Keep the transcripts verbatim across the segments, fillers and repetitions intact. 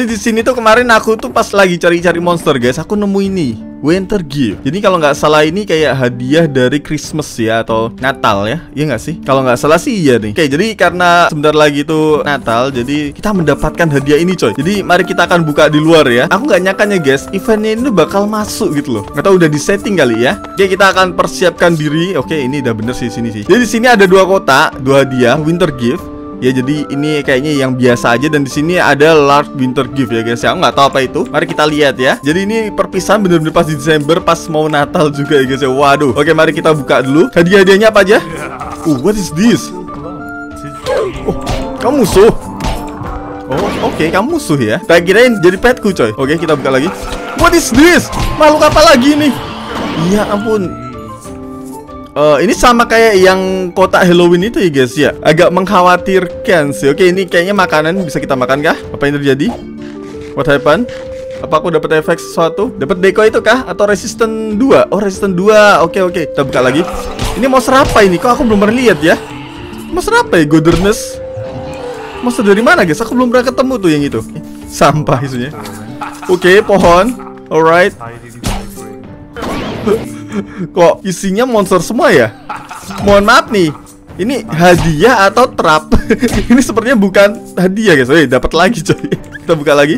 Jadi di sini tuh kemarin aku tuh pas lagi cari-cari monster guys, aku nemu ini Winter Gift. Jadi kalau nggak salah ini kayak hadiah dari Christmas ya, atau Natal ya, iya nggak sih? Kalau nggak salah sih iya nih. Oke, jadi karena sebentar lagi tuh Natal, jadi kita mendapatkan hadiah ini coy. Jadi mari kita akan buka di luar ya. Aku nggak nyakanya guys, eventnya ini bakal masuk gitu loh. Nggak tahu udah di setting kali ya. Oke, kita akan persiapkan diri. Oke, ini udah bener sih sini sih. Jadi di sini ada dua kotak, dua hadiah Winter Gift. Ya, jadi ini kayaknya yang biasa aja, dan di sini ada large winter gift ya guys. Ya, aku nggak tahu apa itu. Mari kita lihat ya. Jadi ini perpisahan bener-bener pas di Desember, pas mau Natal juga ya guys ya. Waduh. Oke, mari kita buka dulu. Hadiah-hadiahnya apa aja? Oh, what is this? Oh, kamu musuh. Oh, oke, okay, kamu musuh ya. Tak kirain jadi petku coy. Oke, kita buka lagi. What is this? Makhluk apa lagi nih? Ya ampun. Uh, ini sama kayak yang kotak Halloween itu ya guys ya. Agak mengkhawatirkan sih. Oke, ini kayaknya makanan bisa kita makan kah? Apa yang terjadi? What happened? Apa aku dapat efek sesuatu? Dapat deko itu kah? Atau resisten dua? Oh, resisten dua. Oke, oke. Kita buka lagi. Ini monster apa ini? Kok aku belum pernah lihat ya? Monster apa ya? Goderness. Monster dari mana guys? Aku belum pernah ketemu tuh yang itu. Sampah isunya. Oke, pohon. Alright. Kok isinya monster semua ya? Mohon maaf nih, ini hadiah atau trap? Ini sepertinya bukan hadiah guys. Woi, dapat lagi coy. Kita buka lagi.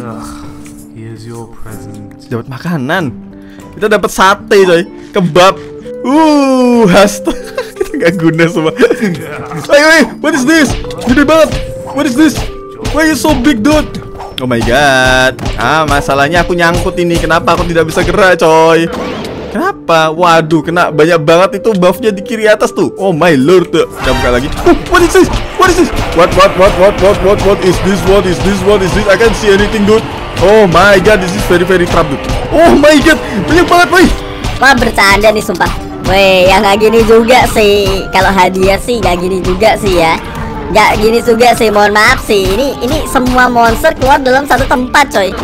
Dapat makanan. Kita dapat sate coy, kebab. Uh, hasta. Kita nggak guna semua. Woi, woi, what is this? Gede banget. What is this? Why you so big dude? Oh my god. Ah, masalahnya aku nyangkut ini. Kenapa aku tidak bisa gerak coy? Kenapa? Waduh, kena banyak banget itu buffnya di kiri atas tuh. Oh my lord. Kita buka lagi. Oh, what is this? What is this? What what what what what what what is this? What is this? What is this? I can't see anything dude. Oh my god, this is very very trap dude. Oh my god, banyak banget boy. Wah, bercanda nih sumpah. Weh, yang nggak gini juga sih. Kalau hadiah sih nggak gini juga sih ya. Nggak gini juga sih, mohon maaf sih. Ini ini semua monster keluar dalam satu tempat coy.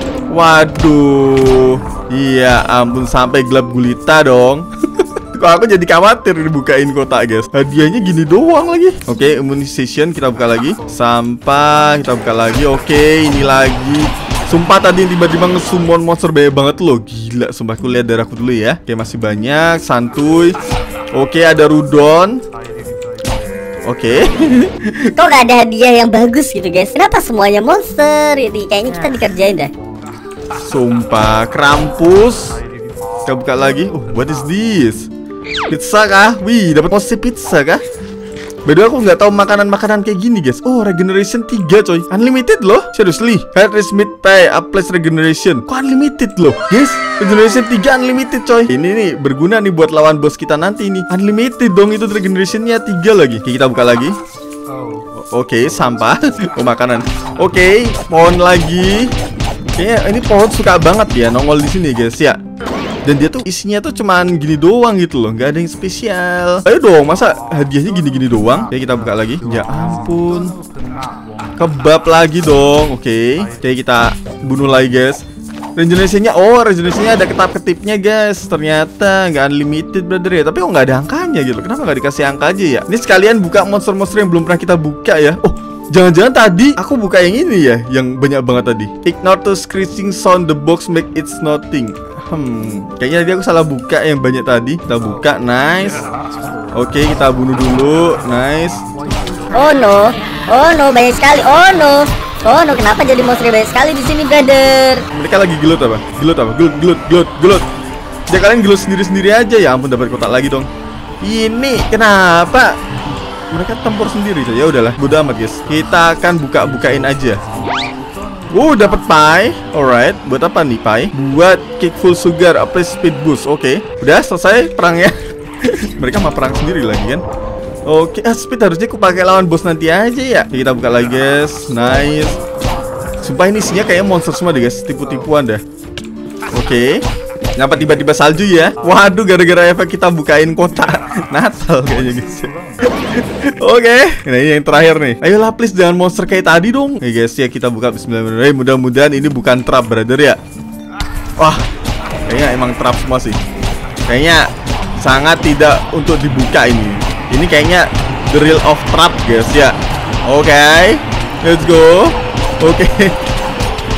Waduh. Iya ampun, sampai gelap gulita dong. Kok aku jadi khawatir dibukain kotak guys. Hadiahnya gini doang lagi. Oke, okay, immunization kita buka lagi. Sampah kita buka lagi. Oke, okay, ini lagi. Sumpah tadi tiba-tiba nge-summon monster banyak banget loh. Gila, sumpah. Aku lihat darahku dulu ya. Oke, okay, masih banyak. Santuy. Oke, okay, ada Rudon. Oke. Okay. Kok gak ada hadiah yang bagus gitu guys? Kenapa semuanya monster? Ini kayaknya kita dikerjain dah. Sumpah, Krampus. Kita buka lagi. Oh, what is this? Pizza kah? Wih, dapat porsi pizza kah? By the way, aku nggak tahu makanan-makanan kayak gini guys. Oh, regeneration tiga coy. Unlimited loh. Seriously. Heart is mid pay up plus regeneration. Kok unlimited loh guys? Regeneration tiga unlimited coy. Ini nih berguna nih buat lawan bos kita nanti nih. Unlimited dong itu regenerationnya tiga lagi. Oke, kita buka lagi. Oke, okay, sampah. Oh, makanan. Oke, okay, pohon lagi. Kayaknya ini pohon suka banget ya nongol di sini guys ya. Dan dia tuh isinya tuh cuman gini doang gitu loh, nggak ada yang spesial. Ayo dong, masa hadiahnya gini-gini doang? Ya, kita buka lagi. Ya ampun. Kebab lagi dong. Oke, okay. Oke, okay, kita bunuh lagi guys. Regenerasinya, oh regenerasinya ada ketap-ketipnya guys. Ternyata nggak unlimited brother ya. Tapi kok nggak ada angkanya gitu. Kenapa nggak dikasih angka aja ya? Ini sekalian buka monster-monster yang belum pernah kita buka ya. Oh, jangan-jangan tadi aku buka yang ini ya, yang banyak banget tadi. Ignore the screeching sound the box make it's nothing. Hmm, kayaknya tadi aku salah buka yang banyak tadi. Kita buka, nice. Oke, kita bunuh dulu, nice. Oh no, oh no, banyak sekali. Oh no, oh no, kenapa jadi monster banyak sekali di sini, brother? Mereka lagi gelut apa? Gelut apa? Gelut, gelut, gelut, gelut. Ya kalian gelut sendiri-sendiri aja ya. Ampun, dapat kotak lagi dong. Ini kenapa? Mereka tempur sendiri saja. Ya udahlah, bodo amat guys. Kita akan buka-bukain aja. Uh, dapat pie. Alright, buat apa nih pie? Buat cake full sugar, apa speed boost. Oke, okay. Udah selesai perangnya. Mereka mah perang sendiri lagi kan. Oke, okay. ah, speed harusnya aku pakai lawan bos nanti aja ya. Oke, kita buka lagi guys. Nice. Sumpah ini isinya kayak monster semua deh guys. Tipu-tipuan dah. Oke. Okay. Kenapa tiba-tiba salju ya? Waduh, gara-gara efek kita bukain kotak Natal kayaknya guys. Oke, okay. Nah ini yang terakhir nih. Ayolah please jangan monster kayak tadi dong. Oke okay, guys ya, kita buka bismillahirrahmanirrahim. Mudah-mudahan ini bukan trap brother ya. Wah, kayaknya emang trap semua sih. Kayaknya sangat tidak untuk dibuka ini. Ini kayaknya the real of trap guys ya. Oke, okay. Let's go. Oke. Okay.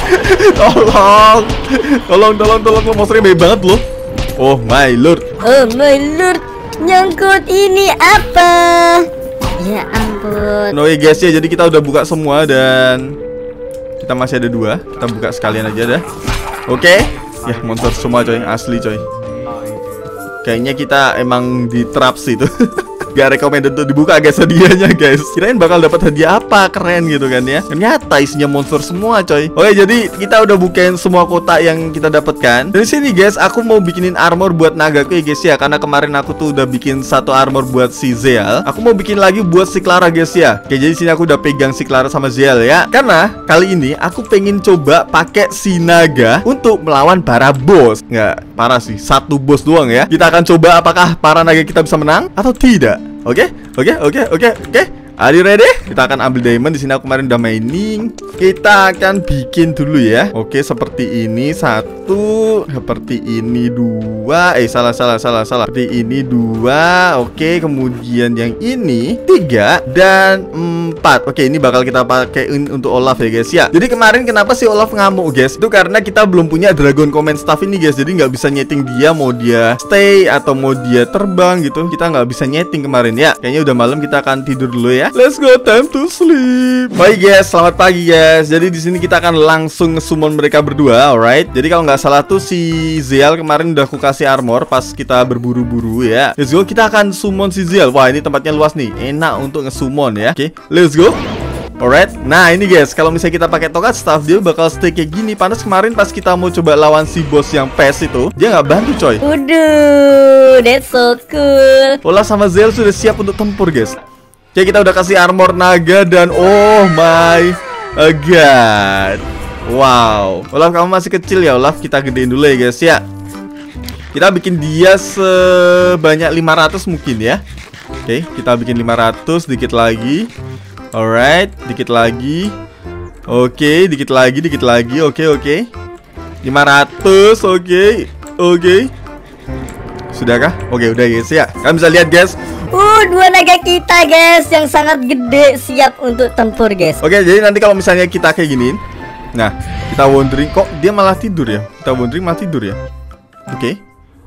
Tolong. Tolong, tolong, tolong. Monsternya baik banget loh. Oh my lord. Oh my lord. Nyangkut ini apa? Ya ampun. Oke guys ya, jadi kita udah buka semua dan kita masih ada dua. Kita buka sekalian aja dah. Oke. Ya monster semua coy, asli coy. Kayaknya kita emang di traps itu. Gak recommended untuk dibuka guys hadiahnya guys. Kirain bakal dapat hadiah apa keren gitu kan ya. Ternyata isinya monster semua coy. Oke jadi kita udah bukain semua kotak yang kita dapatkan. Dari sini guys aku mau bikinin armor buat nagaku ya guys ya. Karena kemarin aku tuh udah bikin satu armor buat si Zell. Aku mau bikin lagi buat si Clara guys ya. Oke jadi sini aku udah pegang si Clara sama Zell ya. Karena kali ini aku pengen coba pakai si naga untuk melawan para boss. Nggak parah sih, satu boss doang ya. Kita akan coba apakah para naga kita bisa menang atau tidak. Oke, oke, oke, oke, oke. Are you ready? Kita akan ambil diamond. Di sini aku kemarin udah mining. Kita akan bikin dulu ya. Oke, seperti ini satu, seperti ini dua. Eh, salah, salah, salah, salah. Seperti ini dua. Oke, kemudian yang ini tiga dan empat. Oke, ini bakal kita pakai untuk Olaf ya guys ya. Jadi kemarin kenapa sih Olaf ngamuk guys? Itu karena kita belum punya Dragon Command Staff ini guys. Jadi nggak bisa nyeting dia mau dia stay atau mau dia terbang gitu. Kita nggak bisa nyeting kemarin ya. Kayaknya udah malam, kita akan tidur dulu ya. Let's go, time to sleep. Baik guys, selamat pagi guys. Jadi di sini kita akan langsung nge-summon mereka berdua, alright. Jadi kalau nggak salah tuh si Zell kemarin udah aku kasih armor pas kita berburu-buru ya. Let's go, kita akan summon si Zell. Wah ini tempatnya luas nih, enak untuk nge-summon ya. Oke, okay, let's go. Alright, nah ini guys, kalau misalnya kita pakai tongkat staff dia bakal stay kayak gini. Panas kemarin pas kita mau coba lawan si bos yang P E S itu, dia nggak bantu coy. Waduh, that's so cool. Olaf sama Zell sudah siap untuk tempur guys. Oke, kita udah kasih armor naga dan oh my god. Wow, Olaf kamu masih kecil ya Olaf, kita gedein dulu ya guys ya. Kita bikin dia sebanyak lima ratus mungkin ya. Oke, kita bikin lima ratus, dikit lagi. Alright, dikit lagi. Oke, dikit lagi, dikit lagi. Oke, oke. lima ratus, oke. Oke. Sudahkah? Oke, udah guys ya. Kalian bisa lihat guys. Uh, dua naga kita guys yang sangat gede siap untuk tempur guys. Oke, jadi nanti kalau misalnya kita kayak giniin. Nah, kita wondering kok dia malah tidur ya. Kita wondering malah tidur ya. Oke.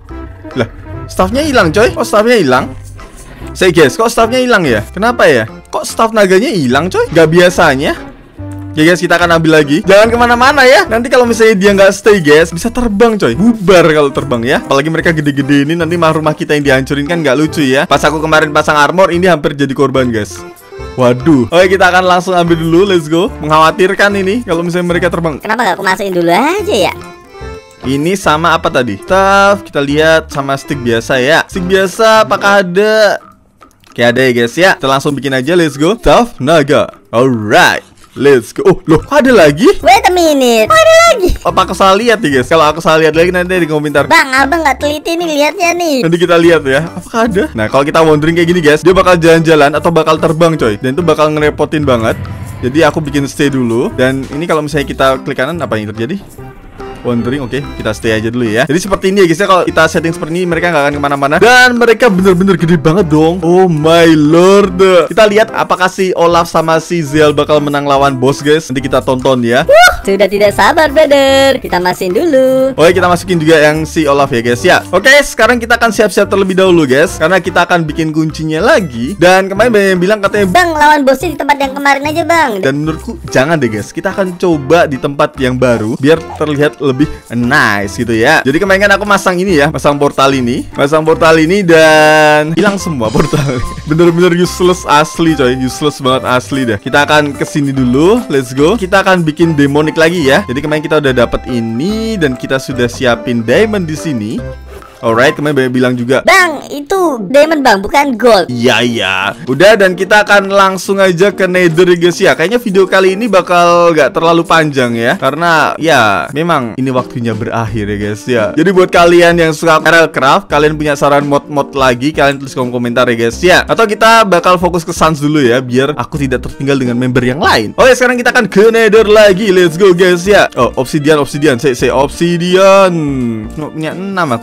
Lah, staffnya hilang coy. Kok staffnya hilang? Say guys, kok staffnya hilang ya? Kenapa ya? Kok staff naganya hilang coy? Gak biasanya. Ya guys, kita akan ambil lagi. Jangan kemana-mana ya. Nanti kalau misalnya dia nggak stay guys, bisa terbang coy. Bubar kalau terbang ya. Apalagi mereka gede-gede ini, nanti mah rumah kita yang dihancurin kan nggak lucu ya. Pas aku kemarin pasang armor, ini hampir jadi korban guys. Waduh. Oke, kita akan langsung ambil dulu. Let's go. Mengkhawatirkan ini kalau misalnya mereka terbang. Kenapa nggak aku masukin dulu aja ya? Ini sama apa tadi? Staff, kita lihat sama stick biasa ya. Stick biasa apakah ada? Oke, ada ya guys ya. Kita langsung bikin aja. Let's go. Staff naga. Alright. Let's go. Oh, loh, ada lagi? Wait a minute. Oh, ada lagi. Apa aku salah lihat nih guys? Kalau aku salah lihat lagi nanti di komentar. Bang, abang nggak teliti nih lihatnya nih. Nanti kita lihat ya. Apakah ada? Nah, kalau kita wondering kayak gini guys, dia bakal jalan-jalan atau bakal terbang coy. Dan itu bakal ngerepotin banget. Jadi aku bikin stay dulu. Dan ini kalau misalnya kita klik kanan, apa yang terjadi? Wondering, oke, okay, kita stay aja dulu ya. Jadi seperti ini ya guys ya, kalau kita setting seperti ini mereka nggak akan kemana-mana. Dan mereka bener-bener gede banget dong. Oh my lord. Kita lihat apakah si Olaf sama si Zell bakal menang lawan bos guys. Nanti kita tonton ya. Wuh, sudah tidak sabar brother. Kita masukin dulu. Oke, kita masukin juga yang si Olaf ya guys ya. Oke, sekarang kita akan siap-siap terlebih dahulu guys, karena kita akan bikin kuncinya lagi. Dan kemarin banyak yang bilang katanya, Bang, lawan bosnya di tempat yang kemarin aja bang. Dan menurutku jangan deh guys, kita akan coba di tempat yang baru biar terlihat lebih nice gitu ya. Jadi kemarin kan aku masang ini ya, masang portal ini, masang portal ini dan hilang semua portal. Bener-bener useless asli coy, useless banget asli dah. Kita akan kesini dulu, let's go. Kita akan bikin demonic lagi ya. Jadi kemarin kita udah dapet ini dan kita sudah siapin diamond di sini. Alright, kemarin banyak bilang juga, Bang, itu diamond bang, bukan gold. Iya, iya. Udah, dan kita akan langsung aja ke Nether guys ya. Kayaknya video kali ini bakal gak terlalu panjang ya, karena ya memang ini waktunya berakhir ya guys ya. Jadi buat kalian yang suka Craft, kalian punya saran mod-mod lagi, kalian tulis kolom komentar ya guys ya. Atau kita bakal fokus ke Sans dulu ya, biar aku tidak tertinggal dengan member yang lain. Oke, sekarang kita akan ke Nether lagi. Let's go guys ya. Oh, obsidian, obsidian. Saya, saya obsidian. Punya enam aku coy.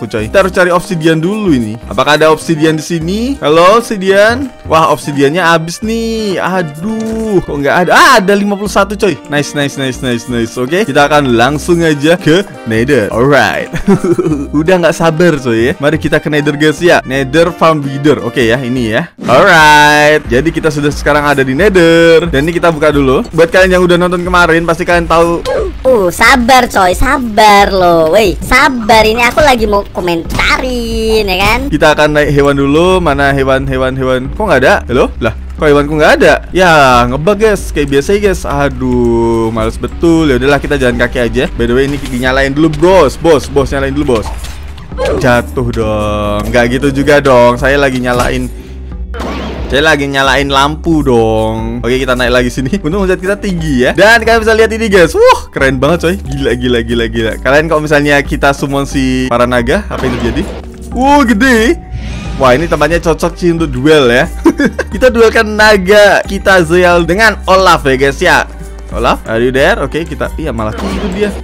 harus cari obsidian dulu ini. Apakah ada obsidian di sini? Halo, obsidian. Wah, obsidiannya habis nih. Aduh, kok nggak ada? Ah, ada lima puluh satu coy. Nice, nice, nice, nice, nice. Oke, kita akan langsung aja ke Nether. Alright. Udah nggak sabar coy ya. Mari kita ke Nether guys ya. Nether Farm Builder. Oke ya, ini ya. Alright. Jadi kita sudah sekarang ada di Nether. Dan ini kita buka dulu. Buat kalian yang udah nonton kemarin, pasti kalian tahu. Uh, sabar coy, sabar loh. Woi, sabar, ini aku lagi mau komentarin ya kan. Kita akan naik hewan dulu. Mana hewan, hewan, hewan? Kok nggak ada? Halo? Lah, kok hewanku nggak ada? Ya, ngebug guys, kayak biasa guys. Aduh, males betul. Ya udahlah, kita jalan kaki aja. By the way, ini dinyalain dulu bos, bos, bos, nyalain dulu bos. Jatuh dong. Nggak gitu juga dong. Saya lagi nyalain. Saya lagi nyalain lampu dong. Oke, kita naik lagi sini. Untung omset kita tinggi ya. Dan kalian bisa lihat ini guys. Wah, keren banget coy. Gila, gila, gila, gila. Kalian kalau misalnya kita summon si para naga, apa yang terjadi? Wow, gede. Wah, ini tempatnya cocok sih untuk duel ya. Kita duelkan naga kita Zeyal dengan Olaf ya guys ya. Olaf, are you there? Oke, kita. Iya, malah tidur dia.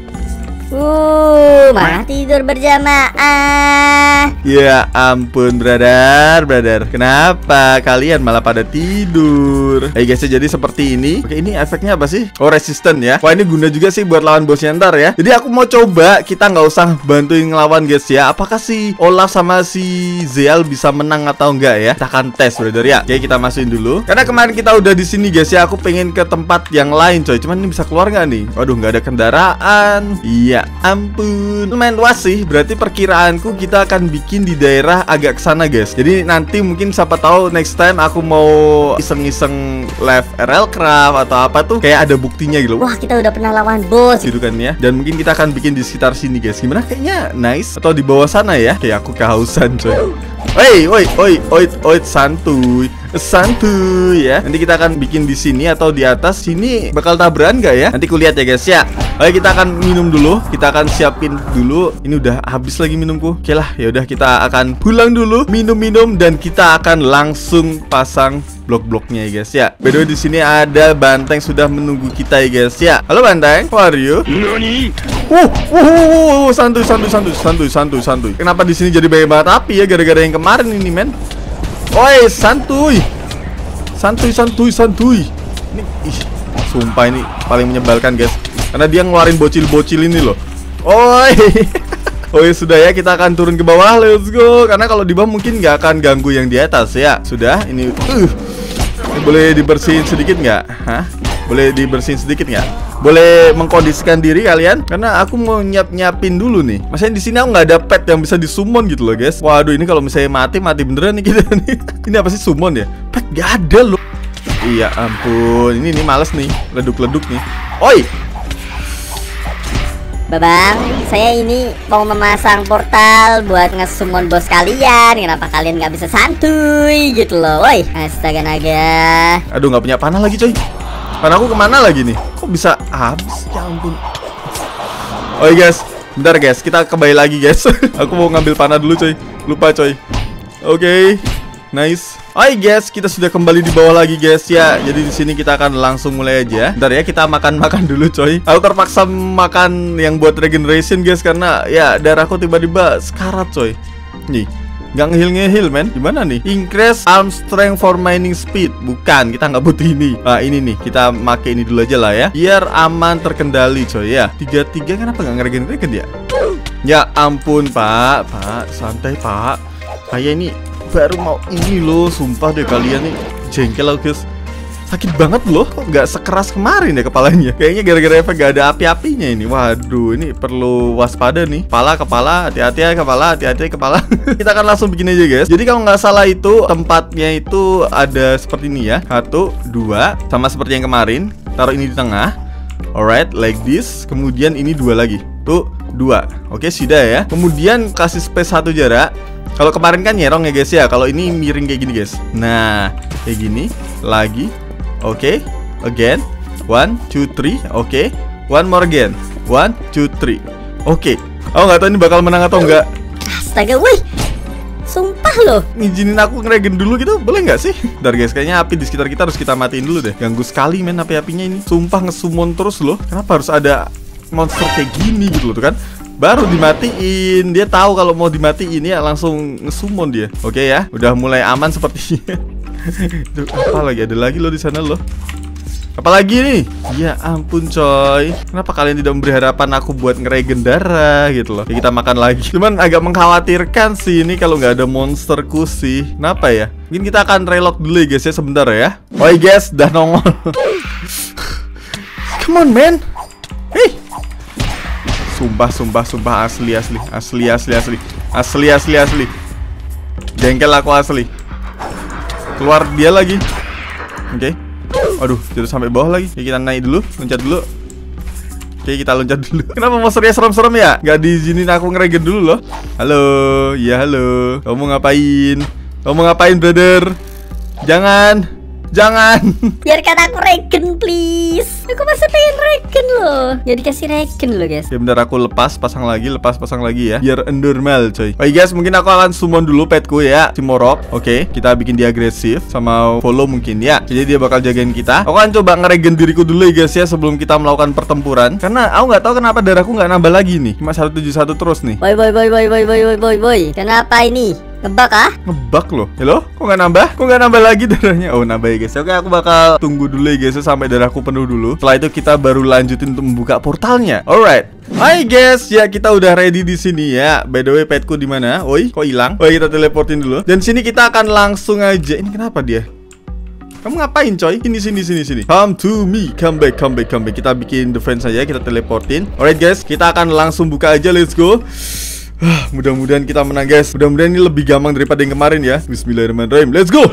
Uh, malah tidur berjamaah. Ya ampun, brother, brother. Kenapa kalian malah pada tidur? Eh guys, jadi seperti ini. Oke, ini efeknya apa sih? Oh, resisten ya. Wah, ini guna juga sih buat lawan bosnya ntar ya. Jadi aku mau coba, kita nggak usah bantuin ngelawan guys ya. Apakah si Olaf sama si Zeyal bisa menang atau enggak ya? Kita akan tes, brother ya. Oke, kita masukin dulu. Karena kemarin kita udah di sini guys ya. Aku pengen ke tempat yang lain coy. Cuman ini bisa keluar nggak nih? Waduh, nggak ada kendaraan. Iya. Ampun, lumayan luas sih. Berarti perkiraanku kita akan bikin di daerah agak kesana guys. Jadi nanti mungkin siapa tahu next time aku mau iseng-iseng live R L Craft atau apa tuh, kayak ada buktinya gitu. Wah, kita udah pernah lawan bos gitu kan ya. Dan mungkin kita akan bikin di sekitar sini guys. Gimana, kayaknya nice. Atau di bawah sana ya. Kayak aku kehausan coy. Oi, oi, oi, oi, oi, santuy, santuy ya. Nanti kita akan bikin di sini atau di atas. Sini bakal tabrakan nggak ya? Nanti kulihat ya guys ya. Oke, kita akan minum dulu. Kita akan siapin dulu. Ini udah habis lagi minumku. Oke lah, ya udah kita akan pulang dulu, minum-minum, dan kita akan langsung pasang blok-bloknya ya guys ya. By the way, di sini ada Banteng sudah menunggu kita ya guys ya. Halo Banteng, how are you? Uh, uh, uh, uh, santuy, santuy, santuy, santuy, santuy, santuy. Kenapa di sini jadi banyak banget api ya? Gara-gara yang kemarin ini men. Oi, santuy, santuy, santuy, santuy. Ini, ih, sumpah ini paling menyebalkan guys. Karena dia ngeluarin bocil-bocil ini loh. Oi. Oh ya sudah ya, kita akan turun ke bawah. Let's go. Karena kalau di bawah mungkin nggak akan ganggu yang di atas ya. Sudah, ini, uh, ini boleh dibersihin sedikit nggak? Hah? Boleh dibersihin sedikit nggak? Boleh mengkondisikan diri kalian? Karena aku mau nyiap-nyiapin dulu nih. Maksudnya di sini aku nggak ada pet yang bisa disummon gitu loh guys. Waduh, ini kalau misalnya mati mati beneran nih kita nih. Ini apa sih summon ya? Pet nggak ada loh. Iya ampun, ini nih males nih, leduk-leduk nih. Oi. Babang, saya ini mau memasang portal buat nge-summon bos kalian. Kenapa kalian nggak bisa santuy gitu loh? Woi, astaga naga. Aduh, nggak punya panah lagi coy. Panahku kemana lagi nih? Kok bisa habis? Ya ampun. Oh guys, bentar guys, kita kembali lagi guys. Aku mau ngambil panah dulu coy. Lupa coy. Oke, okay. Nice. Hai guys, kita sudah kembali di bawah lagi guys ya. Jadi di sini kita akan langsung mulai aja. Bentar ya, kita makan-makan dulu coy. Aku terpaksa makan yang buat regeneration guys, karena ya darahku tiba-tiba sekarat coy. Nih, nggak ngehil-ngehil men. Gimana nih? Increase arm strength for mining speed. Bukan, kita nggak butuh ini. Nah ini nih, kita make ini dulu aja lah ya, biar aman terkendali coy ya. Tiga tiga kenapa nggak ngeregen-regen ya? Ya ampun pak, pak santai pak. Kayak ini baru mau ini loh, sumpah deh kalian nih jengkel loh guys. Sakit banget loh, kok nggak sekeras kemarin ya kepalanya. Kayaknya gara-gara efek gak ada api-apinya ini. Waduh, ini perlu waspada nih. Kepala, kepala, hati-hati ya kepala, hati-hati kepala. Kita akan langsung bikin aja guys. Jadi kalau nggak salah itu tempatnya itu ada seperti ini ya. Satu, dua, sama seperti yang kemarin. Taruh ini di tengah. Alright, like this. Kemudian ini dua lagi. Tuh, dua. Oke, sudah ya. Kemudian kasih space satu jarak. Kalau kemarin kan nyerong ya guys ya. Kalau ini miring kayak gini guys. Nah, kayak gini. Lagi. Oke, okay. Again. One, two, three. Oke, okay. One more again. One, two, three. Oke, okay. Aku nggak tahu ini bakal menang atau enggak. Astaga, wih. Sumpah loh. Ngizinin aku ngeregen dulu gitu, boleh nggak sih? Bentar guys, kayaknya api di sekitar kita harus kita matiin dulu deh. Ganggu sekali men api-apinya ini. Sumpah ngesumon terus loh. Kenapa harus ada monster kayak gini gitu loh tuh kan? baru dimatiin. Dia tahu kalau mau dimatiin ya langsung nge-summon dia. Oke ya, udah mulai aman sepertinya. Duh, apa lagi? Ada lagi loh di sana loh. Apalagi nih? Ya ampun coy. Kenapa kalian tidak memberi harapan aku buat ngeregen darah gitu loh. Ya, kita makan lagi. Cuman agak mengkhawatirkan sih ini kalau nggak ada monsterku sih. Kenapa ya? Mungkin kita akan reload dulu ya guys ya sebentar ya. Oi guys, dah nongol. Come on man. Hey. Sumpah, sumpah, sumpah asli, asli, asli, asli, asli, asli, asli, asli. Jengkel aku asli. Keluar dia lagi. Oke. Okay. Aduh, jatuh sampai bawah lagi. Oke, kita naik dulu, loncat dulu. Oke, kita loncat dulu. Kenapa monsternya serem-serem ya? Gak diizinin aku ngeregen dulu loh. Halo, ya halo. Kamu ngapain? Kamu ngapain, brother? Jangan, jangan. Biarkan aku regen, please. Aku masih pengen regen loh. Ya dikasih regen loh, guys. Ya bentar, aku lepas, pasang lagi, lepas, pasang lagi ya. Biar normal, coy. Oke guys, mungkin aku akan summon dulu petku ya, si Morok. Oke, kita bikin dia agresif sama follow mungkin ya. Jadi dia bakal jagain kita. Aku akan coba ngeregen diriku dulu ya guys ya sebelum kita melakukan pertempuran. Karena aku nggak tahu kenapa darahku nggak nambah lagi nih. Cuma seratus tujuh puluh satu terus nih. Boy boy boy boy boy boy boy boy boy. Kenapa ini? Ngebak ah? Ngebak loh. Halo? Kok nggak nambah? Kok nggak nambah lagi darahnya? Oh nambah ya guys. Oke, aku bakal tunggu dulu ya guys sampai darahku penuh dulu. Setelah itu kita baru lanjutin untuk membuka portalnya. Alright. Hai guys, ya kita udah ready di sini ya. By the way, petku di mana? Oi, kok hilang? Oh, kita teleportin dulu. Dan sini kita akan langsung aja. Ini kenapa dia? Kamu ngapain coy? Sini sini sini sini. Come to me. Come back, come back, come back. Kita bikin defense saja, kita teleportin. Alright guys, kita akan langsung buka aja. Let's go. Mudah-mudahan kita menang guys. Mudah-mudahan ini lebih gampang daripada yang kemarin ya. Bismillahirrahmanirrahim. Let's go.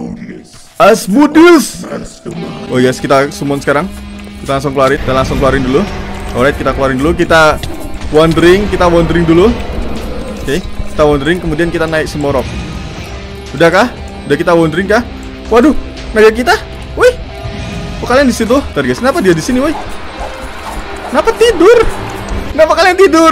Asmodeus. Oh yes, kita summon sekarang. Kita langsung keluarin. Kita langsung keluarin dulu. Alright, kita keluarin dulu. Kita wandering. Kita wandering dulu. Oke, okay, kita wandering. Kemudian kita naik si Morok. Udah kah? Udah kita wandering kah? Waduh, naga kita. Wih. Kok kalian di situ? Bentar guys, kenapa dia di sini, woi? Kenapa tidur? Kenapa kalian tidur?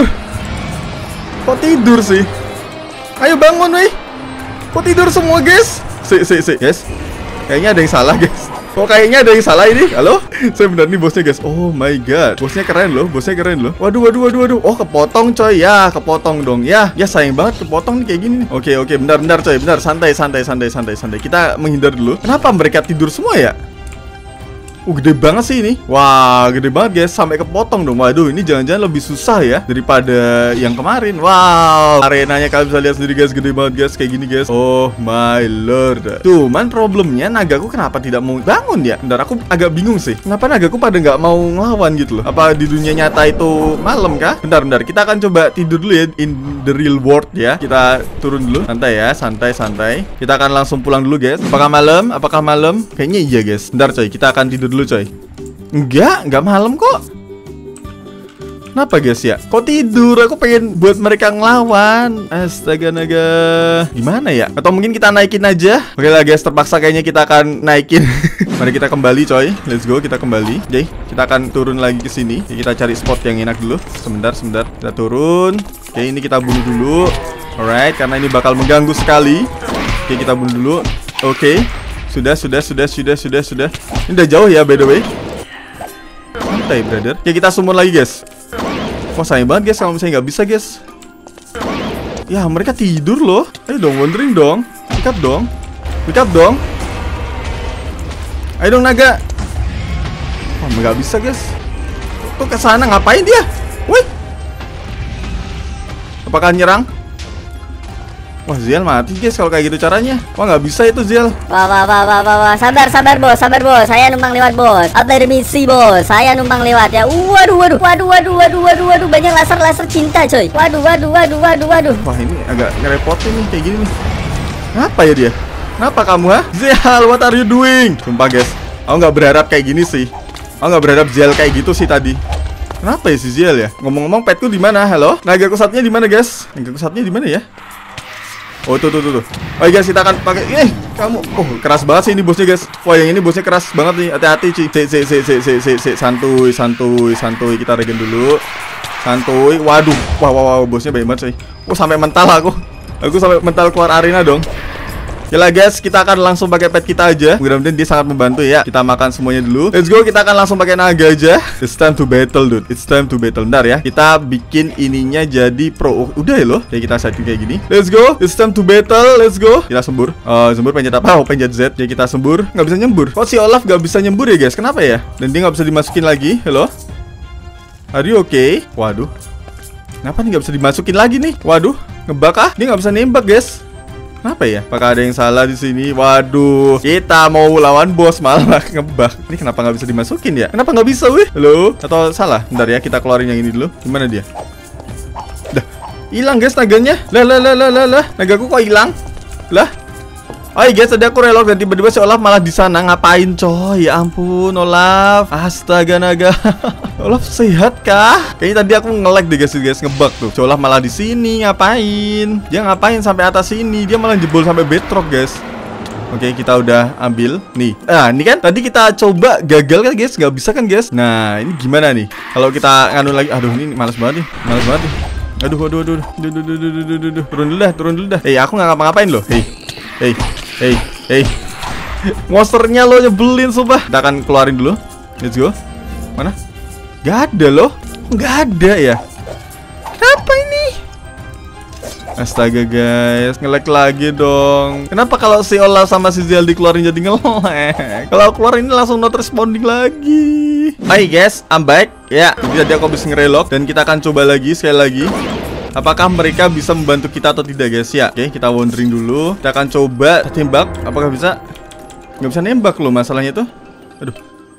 Kok tidur sih? Ayo bangun, woi. Kok tidur semua, guys? Si, si, si, guys. Kayaknya ada yang salah, guys. Kok kayaknya ada yang salah ini? Halo? Saya benar nih bosnya, guys. Oh my god. Bosnya keren loh, bosnya keren loh. Waduh, waduh, waduh, waduh. Oh, kepotong, coy. Ya, kepotong dong. Ya, ya sayang banget kepotong nih kayak gini nih. Oke, oke, bentar, bentar, coy. Bentar, santai, santai, santai, santai, santai. Kita menghindar dulu. Kenapa mereka tidur semua ya? Uh, gede banget sih ini. Wah, gede banget guys. Sampai kepotong dong. Waduh, ini jangan-jangan lebih susah ya daripada yang kemarin. Wow, arenanya kalian bisa lihat sendiri guys. Gede banget guys. Kayak gini guys. Oh my lord. Cuman problemnya nagaku kenapa tidak mau bangun ya? Bentar, aku agak bingung sih. Kenapa nagaku pada nggak mau ngelawan gitu loh? Apa di dunia nyata itu malam kah? Bentar, bentar. Kita akan coba tidur dulu ya in the real world ya. Kita turun dulu. Santai ya. Santai, santai. Kita akan langsung pulang dulu guys. Apakah malam? Apakah malam? Kayaknya iya guys. Bentar coy. Kita akan tidur dulu coy. Enggak, enggak malam kok. Kenapa guys ya? Kok tidur? Aku pengen buat mereka ngelawan. Astaga naga. Gimana ya? Atau mungkin kita naikin aja. Oke lah guys, terpaksa kayaknya kita akan naikin. Mari kita kembali coy. Let's go, kita kembali. Oke, kita akan turun lagi ke sini. Kita cari spot yang enak dulu. Sebentar, sebentar. Kita turun. Oke, ini kita bunuh dulu. Alright, karena ini bakal mengganggu sekali. Oke, kita bunuh dulu. Oke. Sudah, sudah, sudah, sudah, sudah, sudah. Ini udah jauh ya by the way. Santai brother. Oke, kita summon lagi guys. Wah sayang banget guys kalau misalnya nggak bisa guys. Ya mereka tidur loh. Ayo dong, wandering dong. Wake up dong. Wake up dong. Ayo dong naga. Wah nggak bisa guys. Tuh ke sana ngapain dia? Wih. Apakah nyerang? Wah Ziel mati guys kalau kayak gitu caranya. Wah nggak bisa itu Ziel. Wah wah wah wah wah wah. Sabar sabar bos, sabar bos. Saya numpang lewat bos. Permisi bos, saya numpang lewat ya. Waduh waduh waduh waduh waduh waduh waduh banyak laser laser cinta coy. Waduh waduh waduh waduh waduh. Wah ini agak ngerepotin nih kayak gini nih. Kenapa ya dia? Kenapa kamu ha? Ziel, what are you doing? Sumpah guys, aku nggak berharap kayak gini sih. Aku nggak berharap Ziel kayak gitu sih tadi. Kenapa ya si Ziel ya? Ngomong-ngomong petku di mana? Halo? Naga kusatnya di mana guys? Naga kusatnya di mana ya? Oh tuh tuh tuh tuh. Oh guys, kita akan pakai eh kamu. Oh keras banget sih ini bosnya guys. Wah yang ini bosnya keras banget nih. Hati-hati Ci. Si si si si si si si santuy santuy santuy. Kita regen dulu. Santuy. Waduh. Wah wah wah bosnya banyak banget sih. Oh sampai mental aku. Aku sampai mental keluar arena dong. Oke lah guys, kita akan langsung pakai pet kita aja. Mudah-mudahan dia sangat membantu ya. Kita makan semuanya dulu. Let's go, kita akan langsung pakai naga aja. It's time to battle dude. It's time to battle. Bentar ya. Kita bikin ininya jadi pro. Oh, udah ya loh. Kayak kita setting kayak gini. Let's go. It's time to battle. Let's go. Kita sembur. Uh, sembur pencet apa? Oh, pencet Z. Jadi kita sembur. Nggak bisa nyembur. Kok si Olaf nggak bisa nyembur ya guys? Kenapa ya? Dan dia nggak bisa dimasukin lagi. Hello? Are you okay? Waduh. Kenapa nih nggak bisa dimasukin lagi nih? Waduh. Ngebak ah? Dia nggak bisa nembak guys. Kenapa ya? Apakah ada yang salah di sini? Waduh, kita mau lawan bos malah ngebak. Ini kenapa nggak bisa dimasukin ya? Kenapa nggak bisa wih? Halo? Atau salah? Bentar ya, kita keluarin yang ini dulu. Gimana dia? Dah, hilang guys naganya. Lah lah lah lah lah lah. Nagaku kok hilang? Lah. Oh guys, tadi aku relog dan tiba-tiba si Olaf malah di sana. Ngapain coy? Ya ampun Olaf. Astaga naga. Olaf sehat kah? Kayaknya tadi aku nge-lag deh guys, guys ngebug tuh. Si Olaf malah di sini ngapain? Dia ngapain sampai atas sini? Dia malah jebol sampai bedrock guys. Oke, kita udah ambil nih. Nah, ini kan tadi kita coba gagal kan guys? Nggak bisa kan guys? Nah, ini gimana nih? Kalau kita nganu lagi, aduh ini males banget nih, males banget nih. Aduh, aduh, aduh, aduh, aduh, aduh, aduh, aduh, aduh, aduh. Turun dulu dah, turun dulu dah. Hei, aku nggak ngapa-ngapain loh. Hei, hei, hei, hei. Monsternya lo nyebelin sumpah. Kita akan keluarin dulu. Let's go. Mana? Gak ada loh. Gak ada ya. Kenapa ini? Astaga guys, nge-lag lagi dong. Kenapa kalau si Olaf sama si Ziel dikeluarin jadi nge-lag? Kalau keluar ini langsung not responding lagi. Hai guys, I'm back. Ya, jadi tadi aku habis nge-relog dan kita akan coba lagi sekali lagi. Apakah mereka bisa membantu kita atau tidak guys ya? Oke, kita wondering dulu. Kita akan coba tembak. Apakah bisa? Nggak bisa nembak loh masalahnya tuh. Aduh.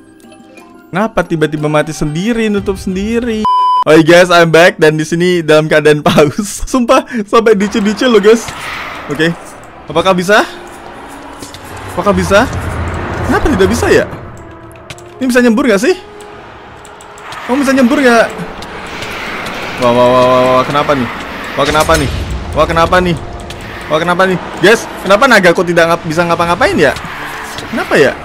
Ngapa tiba-tiba mati sendiri, nutup sendiri? Oh guys, I'm back dan di sini dalam keadaan paus. Sumpah, sampai dicil-dicil loh guys. Oke, okay. Apakah bisa? Apakah bisa? Kenapa tidak bisa ya? Ini bisa nyembur gak sih? Kamu bisa nyembur gak? Wah, wah, wah, wah, wah, kenapa nih? Wah, kenapa nih? Wah, kenapa nih? Wah, kenapa nih? Guys, kenapa nagaku tidak ngap bisa ngapa-ngapain ya? Kenapa ya?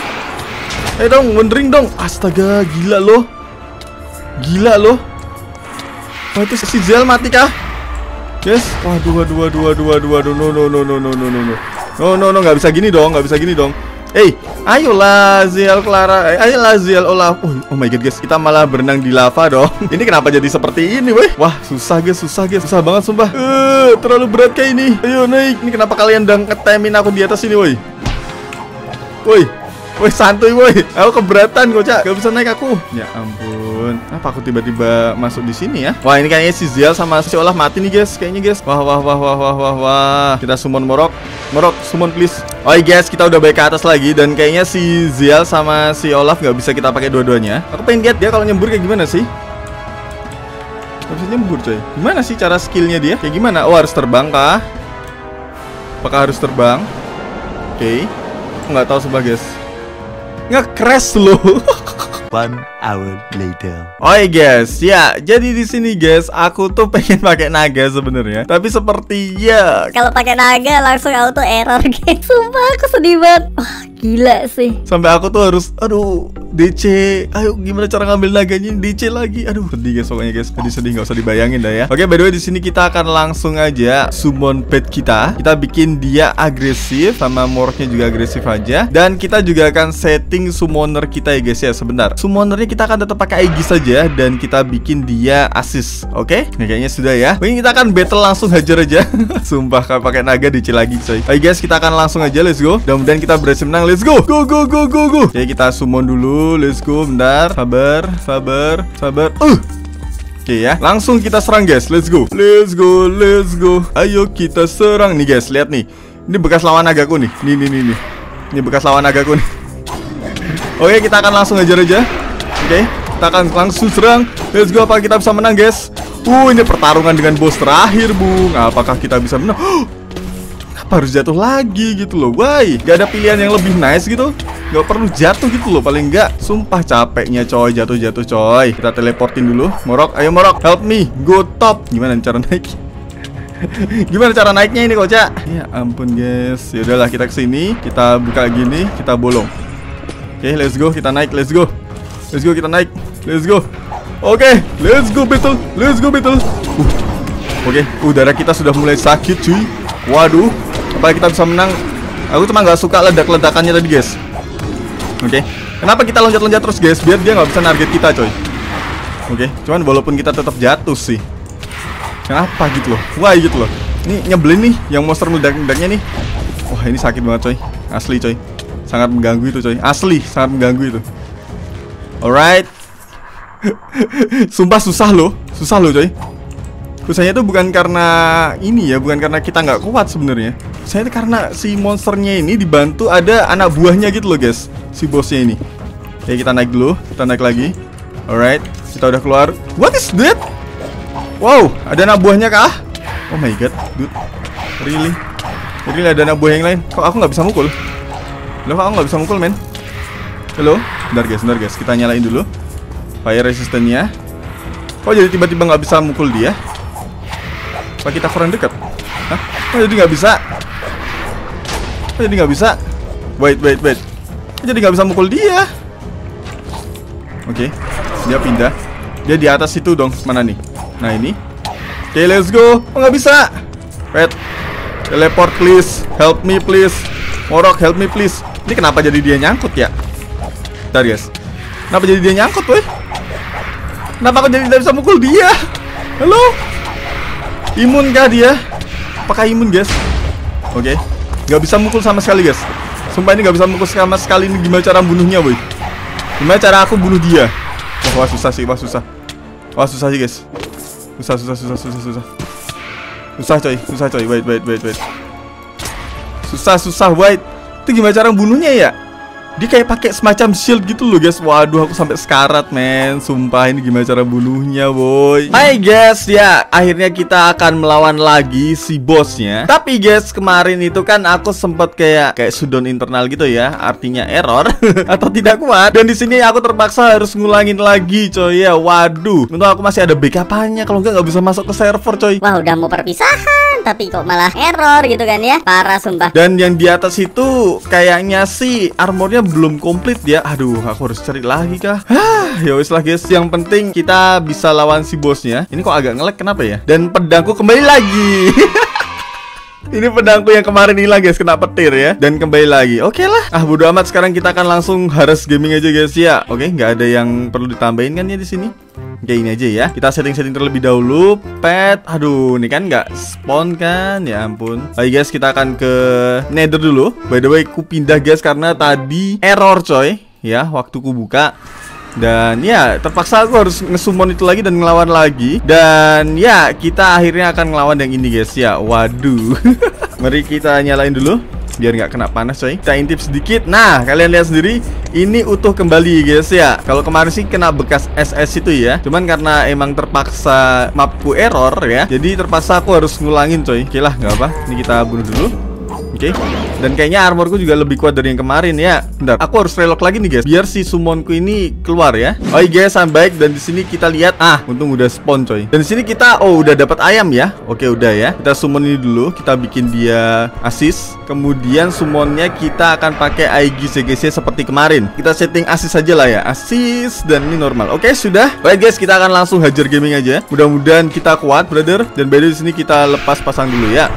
Eh dong, wondering dong. Astaga, gila loh. Gila loh. Wah, itu si Ziel mati kah? Guys, waduh, waduh, waduh, waduh, waduh, waduh, no, no, no, no, no, no, no, no, no, no, no, nggak bisa gini dong, nggak bisa gini dong. Eh, ayolah Ziel, Clara, eh, ayolah Ziel, Olaf. Oh, oh my god guys, kita malah berenang di lava dong. Ini kenapa jadi seperti ini, weh? Wah, susah guys, susah guys, susah banget sumpah. Eh, terlalu berat kayak ini. Ayo naik. Ini kenapa kalian udah ngetemin aku di atas ini, woi? Woi. Woi santuy woi, aku keberatan Gocak, gak bisa naik aku. Ya ampun, apa aku tiba-tiba masuk di sini ya? Wah ini kayaknya si Ziel sama si Olaf mati nih guys, kayaknya guys. Wah wah wah wah wah wah wah. Kita summon Morok, Morok summon please. Oh guys, kita udah baik ke atas lagi dan kayaknya si Ziel sama si Olaf nggak bisa kita pakai dua-duanya. Aku pengen lihat dia kalau nyembur kayak gimana sih? Gak bisa nyembur coy. Gimana sih cara skillnya dia? Kayak gimana? Oh harus terbang kah? Apakah harus terbang? Oke, okay. Nggak tahu sebab guys. Nge-crash loh. One hour later. Oi guys, ya jadi di sini guys, aku tuh pengen pakai naga sebenarnya, tapi sepertinya kalau pakai naga langsung auto error guys. Sumpah aku sedih banget. Wah gila sih. Sampai aku tuh harus, aduh D C. Ayo gimana cara ngambil naganya D C lagi. Aduh sedih guys pokoknya guys. Sedih-sedih nggak usah dibayangin dah ya. Oke by the way di sini kita akan langsung aja summon pet kita. Kita bikin dia agresif sama moroknya juga agresif aja. Dan kita juga akan setting summoner kita ya guys ya. Sebentar. Summonernya kita akan tetap pakai Aegis saja dan kita bikin dia assist. Oke? Nah, kayaknya sudah ya. Mungkin kita akan battle langsung hajar aja. Sumpah kalau pakai naga D C lagi coy. Oke guys, kita akan langsung aja let's go. Mudah-mudahan kita berhasil menang. Let's go. Go go go go go. Oke, kita summon dulu. Let's go. Bentar. Sabar, sabar, sabar. Uh. Oke ya. Langsung kita serang guys. Let's go. Let's go. Let's go. Ayo kita serang nih guys. Lihat nih. Ini bekas lawan nagaku nih. Nih nih nih nih. Ini bekas lawan nagaku nih. Oke, kita akan langsung ajar aja. Oke, kita akan langsung serang. Let's go, apakah kita bisa menang guys? Uh, ini pertarungan dengan bos terakhir bung. Apakah kita bisa menang? Kenapa harus jatuh lagi gitu loh? Why? Gak ada pilihan yang lebih nice gitu? Gak perlu jatuh gitu loh, paling enggak. Sumpah capeknya coy, jatuh-jatuh coy. Kita teleportin dulu. Morok, ayo Morok, help me, go top. Gimana cara naik? Gimana cara naiknya ini Kocak? Ya ampun guys. Ya udahlah kita kesini, kita buka gini, kita bolong. Oke, okay, let's go, kita naik, let's go. Let's go, kita naik. Let's go. Oke, okay, let's go battle. Let's go battle. Uh. Oke, okay, udara kita sudah mulai sakit cuy. Waduh, apakah kita bisa menang? Aku cuma nggak suka ledak-ledakannya tadi guys. Oke, okay. Kenapa kita loncat-loncat terus guys? Biar dia nggak bisa target kita coy. Oke, okay. Cuman walaupun kita tetap jatuh sih. Kenapa gitu loh? Wah gitu loh. Ini nyebelin nih yang monster meledak-ledaknya nih. Wah ini sakit banget coy. Asli coy. Sangat mengganggu itu coy. Asli sangat mengganggu itu. Alright. Sumpah susah loh. Susah loh coy. Susahnya itu bukan karena ini ya, bukan karena kita nggak kuat sebenarnya. Susahnya itu karena si monsternya ini dibantu ada anak buahnya gitu loh guys. Si bosnya ini. Oke kita naik dulu. Kita naik lagi. Alright. Kita udah keluar. What is that? Wow, ada anak buahnya kah? Oh my god, dude. Really? Really ada anak buah yang lain? Kok aku nggak bisa mukul? Loh, kok aku nggak bisa mukul, men? Halo? Bentar guys, bentar guys. Kita nyalain dulu fire resistance-nya. Kok jadi tiba-tiba nggak bisa mukul dia? Apa kita kurang dekat? Hah? Kok jadi nggak bisa? Kok jadi nggak bisa? Wait, wait, wait. Kok jadi nggak bisa mukul dia? Oke, okay. Dia pindah. Dia di atas itu dong. Mana nih? Nah ini. Oke, okay, let's go. Oh nggak bisa. Wait. Teleport please. Help me please. Morok, help me please. Ini kenapa jadi dia nyangkut ya? Bentar guys. Kenapa jadi dia nyangkut weh? Kenapa aku jadi tidak bisa mukul dia? Halo? Imun kah dia? Apakah imun guys? Oke, okay. Nggak bisa mukul sama sekali guys. Sumpah ini nggak bisa mukul sama sekali. Ini gimana cara bunuhnya boy? Gimana cara aku bunuh dia? Wah, wah susah sih, wah susah. Wah susah sih guys. Susah, susah, susah, susah, susah. Susah coy, susah coy. Wait, wait, wait, wait. Susah, susah, wait. Itu gimana cara bunuhnya ya? Dia kayak pakai semacam shield gitu loh guys. Waduh aku sampai sekarat men. Sumpah ini gimana cara bunuhnya boy. Hai guys, ya akhirnya kita akan melawan lagi si bosnya. Tapi guys kemarin itu kan aku sempat kayak kayak shutdown internal gitu ya. Artinya error atau tidak kuat. Dan di sini aku terpaksa harus ngulangin lagi coy ya. Waduh, untung aku masih ada backup-nya. Kalau enggak nggak bisa masuk ke server coy. Wah udah mau perpisahan tapi kok malah error gitu kan ya. Parah sumpah. Dan yang di atas itu kayaknya sih armornya belum komplit ya. Aduh, aku harus cari lagi kah? Hah, ya wis lah guys. Yang penting kita bisa lawan si bosnya. Ini kok agak nge-lag kenapa ya? Dan pedangku kembali lagi. Ini pedangku yang kemarin hilang guys, kena petir ya. Dan kembali lagi. Oke lah. Ah bodo amat, sekarang kita akan langsung harus gaming aja guys ya. Oke, nggak ada yang perlu ditambahin kan ya di sini. Oke ini aja ya. Kita setting-setting terlebih dahulu. Pet. Aduh, ini kan nggak spawn kan? Ya ampun. Baik guys, kita akan ke Nether dulu. By the way, ku pindah guys karena tadi error coy. Ya, waktu ku buka. Dan ya terpaksa aku harus nge-summon itu lagi dan ngelawan lagi. Dan ya kita akhirnya akan ngelawan yang ini guys ya. Waduh. Mari kita nyalain dulu biar nggak kena panas coy. Kita intip sedikit. Nah kalian lihat sendiri ini utuh kembali guys ya. Kalau kemarin sih kena bekas S S itu ya. Cuman karena emang terpaksa mapku error ya, jadi terpaksa aku harus ngulangin coy. Oke lah nggak apa. Ini kita bunuh dulu. Oke, okay. Dan kayaknya armorku juga lebih kuat dari yang kemarin ya. Bentar, aku harus relock lagi nih guys, biar si summonku ini keluar ya. Oke guys, I'm back. Dan di sini kita lihat, ah, untung udah spawn coy. Dan di sini kita, oh udah dapat ayam ya. Oke udah ya. Kita summon ini dulu, kita bikin dia assist. Kemudian summonnya kita akan pakai I G C G C seperti kemarin. Kita setting assist aja lah ya, assist dan ini normal. Oke sudah. Baik guys, kita akan langsung hajar gaming aja. Mudah-mudahan kita kuat, brother. Dan by the way di sini kita lepas pasang dulu ya.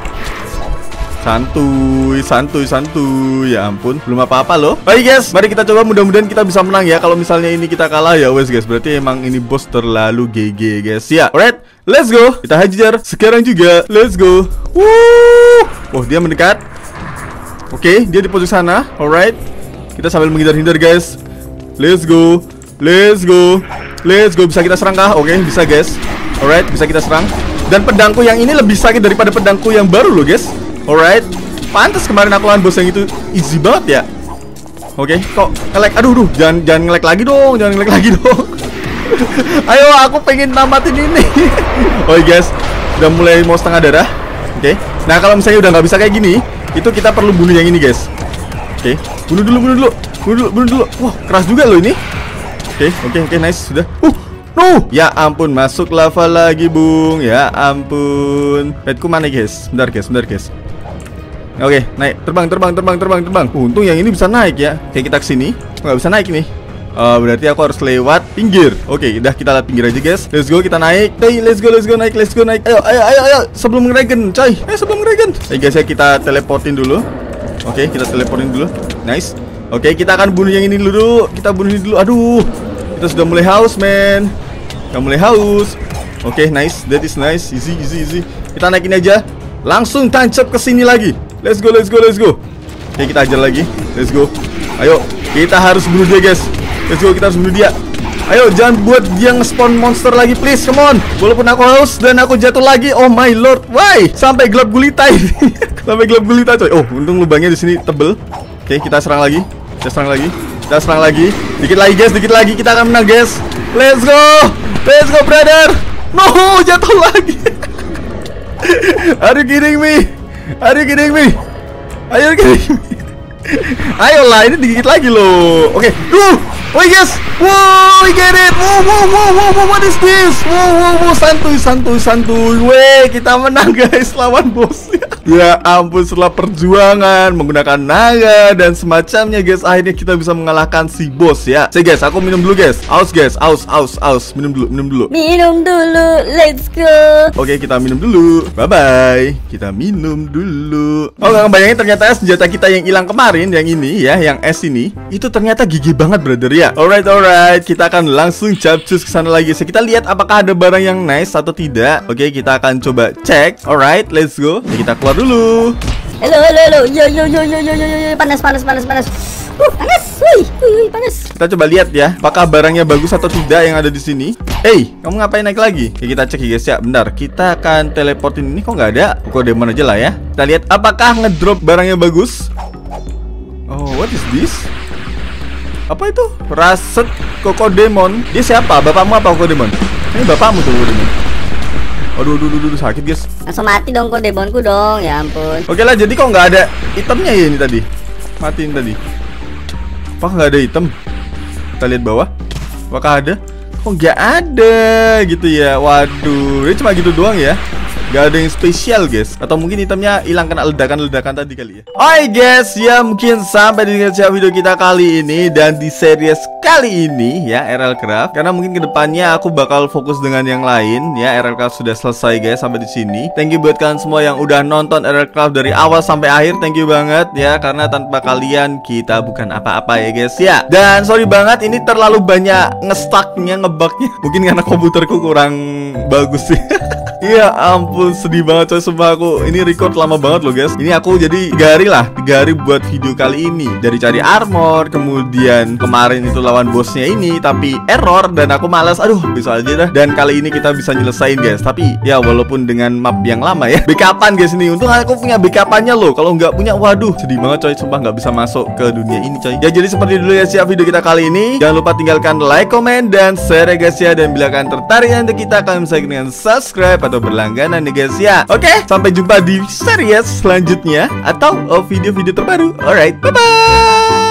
Santuy, santuy, santuy. Ya ampun, belum apa-apa loh. Baik guys, mari kita coba, mudah-mudahan kita bisa menang ya. Kalau misalnya ini kita kalah ya wes guys, berarti emang ini bos terlalu G G guys ya. Alright, let's go. Kita hajar sekarang juga. Let's go. Wuh. Oh dia mendekat. Oke, dia di pojok sana. Alright, kita sambil menghindar-hindar guys. Let's go. Let's go. Let's go. Bisa kita serang kah? Oke, bisa guys. Alright, bisa kita serang. Dan pedangku yang ini lebih sakit daripada pedangku yang baru loh guys. Alright, pantas kemarin aku lawan bos yang itu easy banget ya. Oke, okay. Kok nge-lag? Aduh, duh, jangan jangan nge-lag lagi dong, jangan nge-lag lagi dong. Ayo, aku pengen namatin ini. Oke guys, udah mulai mau setengah darah. Oke, okay. Nah kalau misalnya udah nggak bisa kayak gini, itu kita perlu bunuh yang ini guys. Oke, okay. bunuh dulu, bunuh dulu, bunuh dulu, bunuh dulu. Wah, keras juga loh ini. Oke, okay, oke, okay, oke, okay, nice, sudah. Uh, no, ya ampun, masuk lava lagi bung. Ya ampun. Petku mana guys? Bentar guys, bentar guys. Oke, naik, terbang, terbang, terbang, terbang, terbang. Untung yang ini bisa naik ya. Kayak kita kesini, nggak bisa naik nih. Uh, berarti aku harus lewat pinggir. Oke, udah kita lewat pinggir aja guys. Let's go, kita naik. Hey, let's go, let's go, naik, let's go, naik. Ayo, ayo, ayo, ayo. Sebelum ngeregen, coy. Eh, sebelum ngeregen. Hey guys ya, kita teleportin dulu. Oke, kita teleportin dulu. Nice. Oke, kita akan bunuh yang ini dulu. Kita bunuh ini dulu. Aduh, kita sudah mulai haus, men. Kita mulai haus. Oke, nice. That is nice. Easy, easy, easy. Kita naikin aja. Langsung tancap ke sini lagi. Let's go, let's go, let's go. Oke, kita ajar lagi. Let's go. Ayo, kita harus bunuh dia, guys. Let's go, kita harus bunuh dia. Ayo, jangan buat dia nge-spawn monster lagi, please. Come on. Walaupun aku haus dan aku jatuh lagi. Oh my lord. Why? Sampai gelap gulita ini. Sampai gelap gulita, coy. Oh, untung lubangnya di sini tebel. Oke, kita serang lagi. Kita serang lagi. Kita serang lagi. Dikit lagi, guys. Dikit lagi. Kita akan menang, guys. Let's go. Let's go, brother. No, jatuh lagi. Are you kidding me? Are you kidding me? Are you kidding me? Ayolah, ini dikit lagi loh. Oke. Duh. Woi, guys. Wow, we get it. Wow, wow, wow, wow, wow, what is this? Wow, wow, wow, santuy, santuy, santuy. Weh, kita menang, guys, lawan bos. Ya ampun, setelah perjuangan menggunakan naga dan semacamnya, guys, akhirnya kita bisa mengalahkan si bos ya. Saya guys, aku minum dulu, guys. Aus, guys, aus, aus, aus. Minum dulu, minum dulu. Minum dulu, let's go. Oke, kita minum dulu. Bye bye. Kita minum dulu. Oh, nggak bayangin ternyata senjata kita yang hilang kemarin, yang ini ya, yang es ini, itu ternyata gigi banget, brother ya. Alright, alright. Kita akan langsung capcus ke sana lagi. So, kita lihat apakah ada barang yang nice atau tidak. Oke, kita akan coba cek. Alright, let's go. Ya, kita keluar dulu. Halo, halo, halo. Yo, yo, yo, yo, yo, yo, yo. Panas, panas, panas, panas. Uh, panas. Wih, wih, panas. Kita coba lihat ya, apakah barangnya bagus atau tidak yang ada di sini. Hey, kamu ngapain naik lagi? Oke, kita cek ya, guys ya. Bentar, kita akan teleportin ini. Kok nggak ada? Kok demon aja lah ya. Kita lihat apakah ngedrop barangnya bagus. Oh, what is this? Apa itu? Raset Kokodemon. Dia siapa? Bapakmu apa Kokodemon? Ini bapakmu tuh Kokodemon. Aduh, aduh, aduh, aduh, sakit, guys. Langsung mati dong Kodemonku dong. Ya ampun. Oke lah, jadi kok nggak ada itemnya ya ini tadi? Matiin tadi. Apa nggak ada item? Kita lihat bawah. Apakah ada? Kok nggak ada gitu ya? Waduh, ini cuma gitu doang ya? Gak ada yang spesial, guys. Atau mungkin itemnya hilang kena ledakan-ledakan tadi kali ya. Oke, guys, ya mungkin sampai di akhir video kita kali ini. Dan di series kali ini ya, R L Craft. Karena mungkin kedepannya aku bakal fokus dengan yang lain ya. R L Craft sudah selesai, guys, sampai di sini. Thank you buat kalian semua yang udah nonton R L Craft dari awal sampai akhir. Thank you banget ya. Karena tanpa kalian kita bukan apa-apa ya, guys ya. Dan sorry banget, ini terlalu banyak nge-stucknya, ngebugnya. Mungkin karena komputerku kurang bagus sih. Iya ampun, sedih banget coy, sumpah aku. Ini record lama banget loh, guys. Ini aku jadi tiga hari lah, tiga hari buat video kali ini. Dari cari armor, kemudian kemarin itu lawan bosnya ini, tapi error dan aku malas. Aduh, besok aja dah. Dan kali ini kita bisa nyelesain, guys. Tapi ya walaupun dengan map yang lama ya. Backupan, guys, ini. Untung aku punya backupannya loh. Kalau nggak punya, waduh, sedih banget coy. Sumpah nggak bisa masuk ke dunia ini coy. Ya jadi seperti dulu ya siap video kita kali ini. Jangan lupa tinggalkan like, comment, dan share ya, guys ya. Dan bila kalian tertarik nanti kita akan bisa dengan subscribe atau berlangganan nih, guys ya. Oke, sampai jumpa di series selanjutnya atau video-video terbaru. Alright, bye bye.